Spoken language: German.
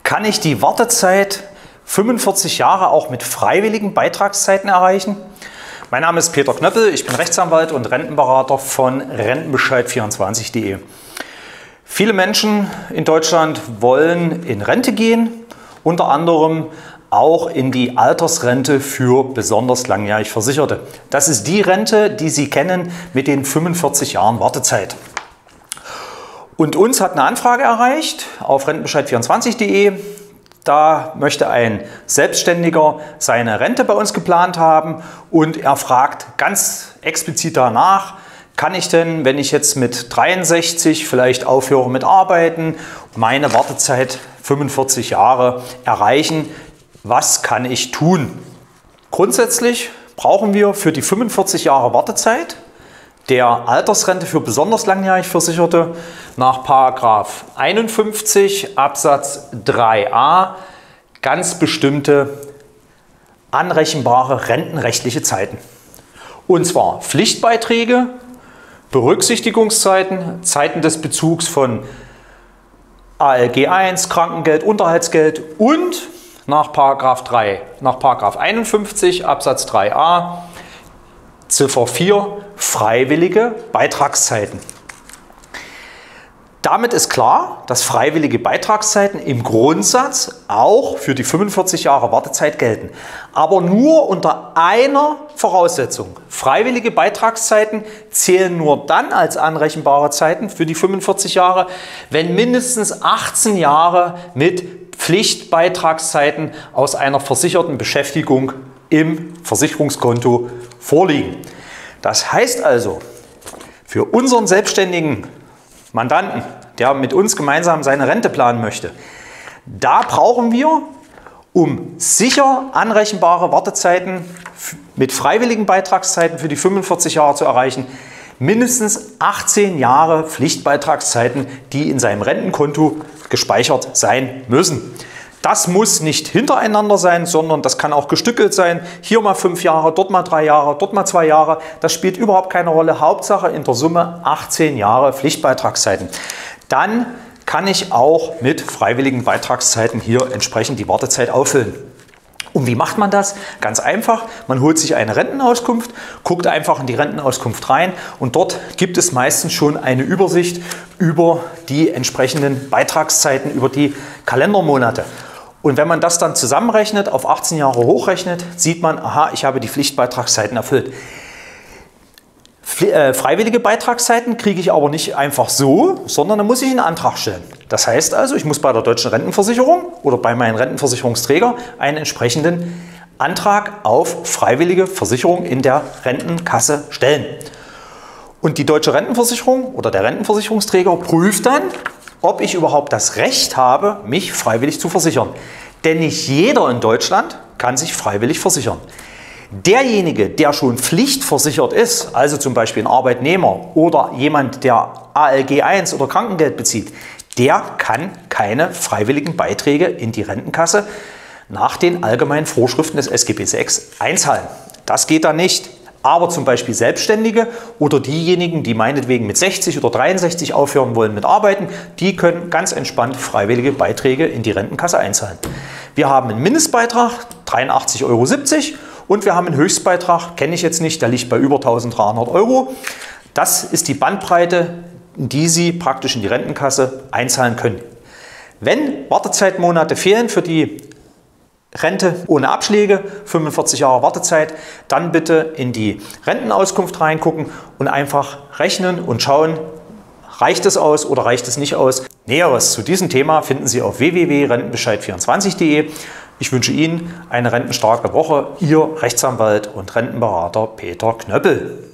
Kann ich die Wartezeit 45 Jahre auch mit freiwilligen Beitragszeiten erreichen? Mein Name ist Peter Knöppel, ich bin Rechtsanwalt und Rentenberater von Rentenbescheid24.de. Viele Menschen in Deutschland wollen in Rente gehen, unter anderem auch in die Altersrente für besonders langjährig Versicherte. Das ist die Rente, die Sie kennen mit den 45 Jahren Wartezeit. Und uns hat eine Anfrage erreicht auf Rentenbescheid24.de. Da möchte ein Selbstständiger seine Rente bei uns geplant haben und er fragt ganz explizit danach, kann ich denn, wenn ich jetzt mit 63 vielleicht aufhöre mit Arbeiten, meine Wartezeit 45 Jahre erreichen? Was kann ich tun? Grundsätzlich brauchen wir für die 45 Jahre Wartezeit der Altersrente für besonders langjährig Versicherte nach § 51 Absatz 3a ganz bestimmte anrechenbare rentenrechtliche Zeiten. Und zwar Pflichtbeiträge, Berücksichtigungszeiten, Zeiten des Bezugs von ALG I, Krankengeld, Unterhaltsgeld und nach § 51 Absatz 3a Ziffer 4 freiwillige Beitragszeiten. Damit ist klar, dass freiwillige Beitragszeiten im Grundsatz auch für die 45 Jahre Wartezeit gelten. Aber nur unter einer Voraussetzung. Freiwillige Beitragszeiten zählen nur dann als anrechenbare Zeiten für die 45 Jahre, wenn mindestens 18 Jahre mit Pflichtbeitragszeiten aus einer versicherten Beschäftigung im Versicherungskonto vorliegen. Das heißt also, für unseren selbstständigen Mandanten, der mit uns gemeinsam seine Rente planen möchte, da brauchen wir, um sicher anrechenbare Wartezeiten mit freiwilligen Beitragszeiten für die 45 Jahre zu erreichen, mindestens 18 Jahre Pflichtbeitragszeiten, die in seinem Rentenkonto gespeichert sein müssen. Das muss nicht hintereinander sein, sondern das kann auch gestückelt sein. Hier mal 5 Jahre, dort mal 3 Jahre, dort mal 2 Jahre. Das spielt überhaupt keine Rolle. Hauptsache in der Summe 18 Jahre Pflichtbeitragszeiten. Dann kann ich auch mit freiwilligen Beitragszeiten hier entsprechend die Wartezeit auffüllen. Und wie macht man das? Ganz einfach, man holt sich eine Rentenauskunft, guckt einfach in die Rentenauskunft rein und dort gibt es meistens schon eine Übersicht über die entsprechenden Beitragszeiten, über die Kalendermonate. Und wenn man das dann zusammenrechnet, auf 18 Jahre hochrechnet, sieht man, aha, ich habe die Pflichtbeitragszeiten erfüllt. Freiwillige Beitragszeiten kriege ich aber nicht einfach so, sondern da muss ich einen Antrag stellen. Das heißt also, ich muss bei der Deutschen Rentenversicherung oder bei meinem Rentenversicherungsträger einen entsprechenden Antrag auf freiwillige Versicherung in der Rentenkasse stellen. Und die Deutsche Rentenversicherung oder der Rentenversicherungsträger prüft dann, ob ich überhaupt das Recht habe, mich freiwillig zu versichern. Denn nicht jeder in Deutschland kann sich freiwillig versichern. Derjenige, der schon pflichtversichert ist, also zum Beispiel ein Arbeitnehmer oder jemand, der ALG I oder Krankengeld bezieht, der kann keine freiwilligen Beiträge in die Rentenkasse nach den allgemeinen Vorschriften des SGB VI einzahlen. Das geht da nicht. Aber zum Beispiel Selbstständige oder diejenigen, die meinetwegen mit 60 oder 63 aufhören wollen mit Arbeiten, die können ganz entspannt freiwillige Beiträge in die Rentenkasse einzahlen. Wir haben einen Mindestbeitrag, 83,70 € und wir haben einen Höchstbeitrag, kenne ich jetzt nicht, der liegt bei über 1.300 €. Das ist die Bandbreite, die Sie praktisch in die Rentenkasse einzahlen können. Wenn Wartezeitmonate fehlen für die Rente ohne Abschläge, 45 Jahre Wartezeit, dann bitte in die Rentenauskunft reingucken und einfach rechnen und schauen, reicht es aus oder reicht es nicht aus. Näheres zu diesem Thema finden Sie auf www.rentenbescheid24.de. Ich wünsche Ihnen eine rentenstarke Woche. Ihr Rechtsanwalt und Rentenberater Peter Knöppel.